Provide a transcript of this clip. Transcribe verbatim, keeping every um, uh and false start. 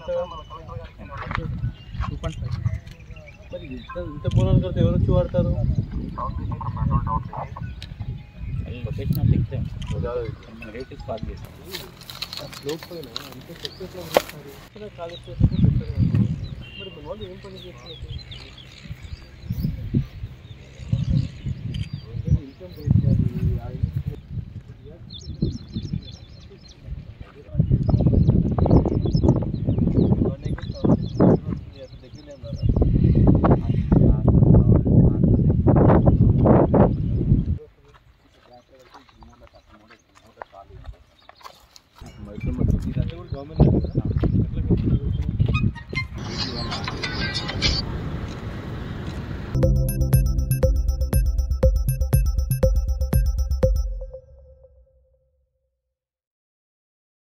Two point five మరి ఇంత ఇంత పొలాలు కడితే ఎవరు వచ్చి వాడతారు? లొకేషన్ అంటే ఇచ్చాం మన వెహికల్స్ పార్క్ చేస్తాం లోపల అంటే సెక్యూరిటీలో ఉంటారు కాలేజ్ పెట్టారు. మరి మన వాళ్ళు ఏం పని చేస్తున్నారు? Income government